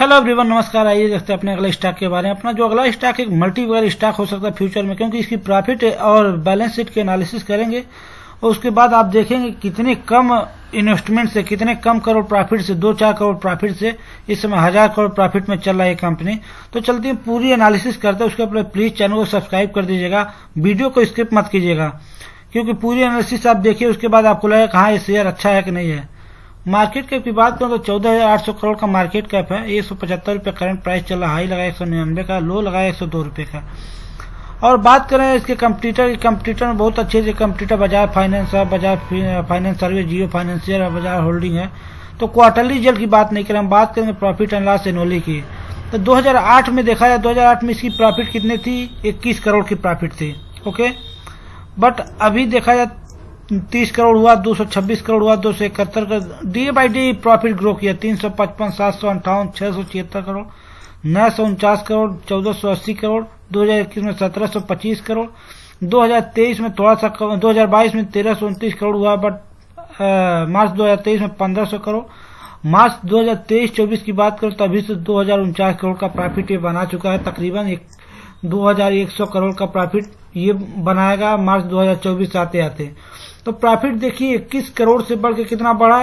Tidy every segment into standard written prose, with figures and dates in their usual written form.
Hello everyone, नमस्कार। आइए देखते हैं अपने अगले स्टॉक के बारे में। अपना जो अगला स्टॉक एक मल्टी वैल्यू स्टॉक हो सकता है फ्यूचर में, क्योंकि इसकी प्रॉफिट और बैलेंस शीट के एनालिसिस करेंगे और उसके बाद आप देखेंगे कितने कम इन्वेस्टमेंट से, कितने कम करोड़ प्रॉफिट से, 2-4 करोड़ प्रॉफिट से इस समय 1000 करोड़ प्रॉफिट में चल रहा है कंपनी। तो चलते हैं पूरी एनालिसिस करते हैं। उसके पहले प्लीज चैनल को सब्सक्राइब कर दीजिएगा, वीडियो को स्किप मत कीजिएगा, क्योंकि पूरी एनालिसिस आप देखिए उसके बाद आपको लगेगा कहाँ ये शेयर अच्छा है कि नहीं है। मार्केट कैप की बात करें तो 14,800 करोड़ का मार्केट कैप है। 175 रुपये करंट प्राइस चला, हाई लगा 199 का, लो लगा 102 रुपये का। और बात करें इसके कंपटीटर में बहुत अच्छे से कंपटीटर बजाज फाइनेंस है, Bajaj Finance service, Jio Financial है, बजाज होल्डिंग है। तो क्वार्टरली रिजल्ट की बात नहीं करें, हम बात करेंगे प्रॉफिट एंड लॉस एनुअली की। तो 2008 में देखा जाए, 2008 में इसकी प्रॉफिट कितनी थी? 21 करोड़ की प्रॉफिट थी। ओके, बट अभी देखा जाए 30 करोड़ हुआ, 226 करोड़ हुआ, 271 crore. Day by day profit grow किया। 355, 758, 676 करोड़, 949 करोड़, 1480 करोड़, 2021 में 1725 करोड़, 2023 में थोड़ा सा, 2022 में 1329 करोड़ हुआ, बट मार्च 2023 में 1500 करोड़। मार्च 2023-24 की बात करें तो अभी से 2049 करोड़ का प्रॉफिट ये बना चुका है। तकरीबन 2100 करोड़ का प्रॉफिट ये बनाएगा मार्च 2024 आते आते। तो प्रॉफिट देखिए 21 करोड़ से बढ़ के कितना बढ़ा,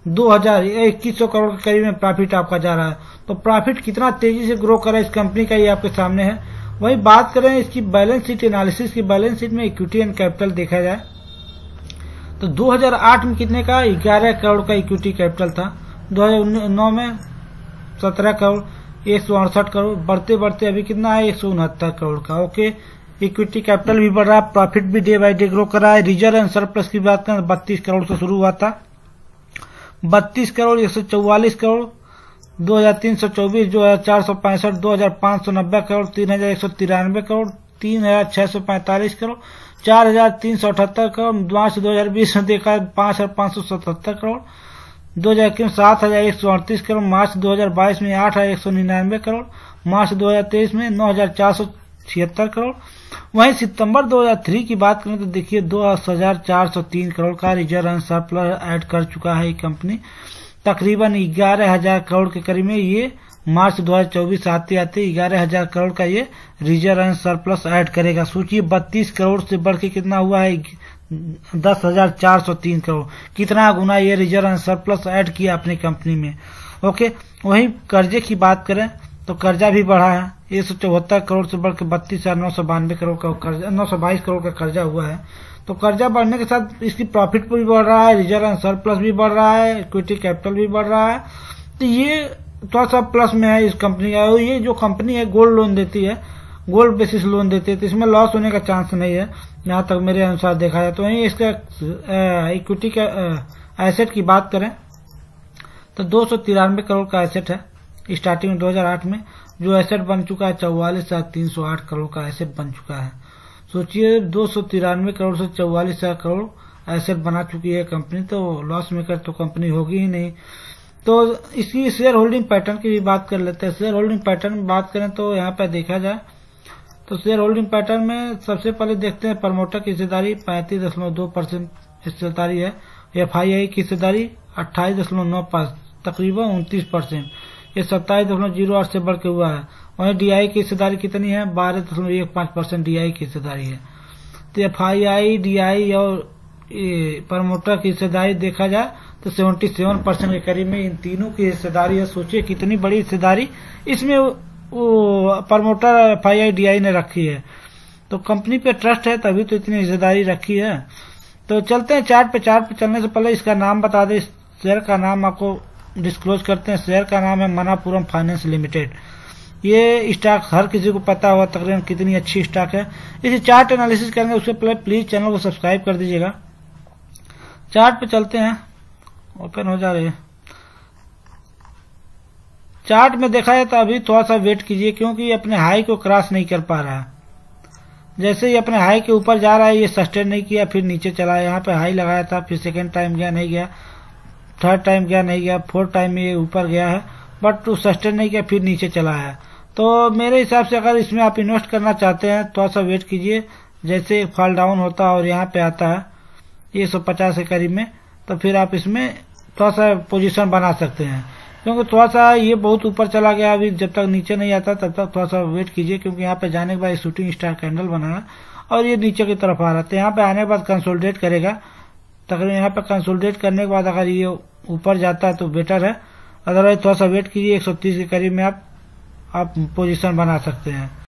2100 करोड़ के करीब में प्रॉफिट आपका जा रहा है। तो प्रॉफिट कितना तेजी से ग्रो करा इस कंपनी का, ये आपके सामने है। वही बात करें इसकी बैलेंस शीट एनालिसिस की, बैलेंस शीट में इक्विटी एंड कैपिटल देखा जाए तो 2008 में कितने का, 11 करोड़ का इक्विटी कैपिटल था। 2009 में 17 करोड़, 168 करोड़, बढ़ते बढ़ते अभी कितना है, 169 करोड़ का। ओके, इक्विटी कैपिटल भी बढ़ रहा है, प्रॉफिट भी डे बाय डे ग्रो कर रहा है। रिजर्व एंड सरप्लस की बात करें 32 करोड़ से शुरू हुआ था, 32 करोड़, 144 करोड़, 2324, 2465, 2590 करोड़, 3193 करोड़, 3645 करोड़, 4378 करोड़। मार्च 2020 में देखा 5577 करोड़, 2021 में 7138 करोड़, मार्च 2022 में 8199 करोड़, मार्च 2023 में 9476 करोड़। वहीं सितंबर 2003 की बात करें तो देखिए 2403 करोड़ का रिजर्व एंड सरप्लस ऐड कर चुका है ये कंपनी। तकरीबन 11,000 करोड़ के करीब में ये मार्च 2024 आते आते 11,000 करोड़ का ये रिजर्व एंड सरप्लस ऐड करेगा। सोचिए 32 करोड़ से बढ़ के कितना हुआ है, 10,403 करोड़। कितना गुना ये रिजर्व एंड सरप्लस ऐड किया अपनी कंपनी में। ओके, वहीं कर्जे की बात करें तो कर्जा भी बढ़ा है, 174 करोड़ से बढ़ के 32,992 करोड़ का कर्जा, 922 करोड़ का कर्जा हुआ है। तो कर्जा बढ़ने के साथ इसकी प्रॉफिट भी बढ़ रहा है, रिजर्व एंड सरप्लस भी बढ़ रहा है, इक्विटी कैपिटल भी बढ़ रहा है। तो ये थोड़ा सा प्लस में है इस कंपनी का। ये जो कंपनी है गोल्ड लोन देती है, गोल्ड बेसिस लोन देती है, तो इसमें लॉस होने का चांस नहीं है यहाँ तक मेरे अनुसार देखा जाए। तो वहीं इसका इक्विटी का एसेट की बात करें तो 293 करोड़ का एसेट है स्टार्टिंग में 2008 में, जो एसेट बन चुका है 44,308 करोड़ का एसेट बन चुका है। सोचिए 293 करोड़ से 44,000 करोड़ एसेट बना चुकी है कंपनी, तो लॉस मेकर तो कंपनी होगी ही नहीं। तो इसकी शेयर होल्डिंग पैटर्न की भी बात कर लेते हैं। शेयर होल्डिंग पैटर्न में बात करें तो यहाँ पे देखा जाए तो शेयर होल्डिंग पैटर्न में सबसे पहले देखते हैं प्रमोटर की हिस्सेदारी 35.2% हिस्सेदारी है। FII की हिस्सेदारी 28.95, तकरीबन 29%। ये 27.08 से बढ़ के हुआ है। वहीं DI की हिस्सेदारी कितनी है, 12.15% DI की हिस्सेदारी है। तो FII, DI और प्रमोटर की हिस्सेदारी देखा जाए तो 77% के करीब में इन तीनों की हिस्सेदारी है। सोचिए कितनी बड़ी हिस्सेदारी इसमें वो प्रमोटर, FII, DI ने रखी है। तो कंपनी पे ट्रस्ट है तभी तो इतनी हिस्सेदारी रखी है। तो चलते हैं चार्ट पे। चार्ट पे चलने से पहले इसका नाम बता दें, शेयर का नाम आपको डिस्क्लोज करते हैं। शेयर का नाम है मनापुरम फाइनेंस लिमिटेड। ये स्टॉक हर किसी को पता होगा तकरीबन कितनी अच्छी स्टॉक है। इसे चार्ट एनालिसिस करेंगे उससे पहले प्लीज चैनल को सब्सक्राइब कर दीजिएगा। चार्ट पे चलते हैं, ओपन हो जा रही है। चार्ट में देखा जाए तो अभी थोड़ा सा वेट कीजिए, क्योंकि ये अपने हाई को क्रॉस नहीं कर पा रहा है। जैसे ही अपने हाई के ऊपर जा रहा है ये सस्टेन नहीं किया, फिर नीचे चला है। यहाँ पे हाई लगाया था, फिर सेकेंड टाइम गया नहीं गया, थर्ड टाइम गया नहीं गया, फोर्थ टाइम में ये ऊपर गया है, बट तो सस्टेन नहीं किया, फिर नीचे चला है। तो मेरे हिसाब से अगर इसमें आप इन्वेस्ट करना चाहते हैं थोड़ा सा वेट कीजिए। जैसे फॉल डाउन होता है और यहाँ पे आता है 150 के करीब में, तो फिर आप इसमें थोड़ा सा पोजीशन बना सकते हैं। क्योंकि थोड़ा सा ये बहुत ऊपर चला गया, अभी जब तक नीचे नहीं आता तब तक थोड़ा सा वेट कीजिए, क्योंकि यहाँ पे जाने के बाद शूटिंग स्टार कैंडल बना और ये नीचे की तरफ आ रहा था। यहाँ पे आने के बाद कंसोलिडेट करेगा, तकरीबन यहाँ पे कंसोलिडेट करने के बाद अगर ये ऊपर जाता है तो बेटर है, अदरवाइज थोड़ा सा वेट कीजिए। 130 के करीब में आप पोजीशन बना सकते हैं।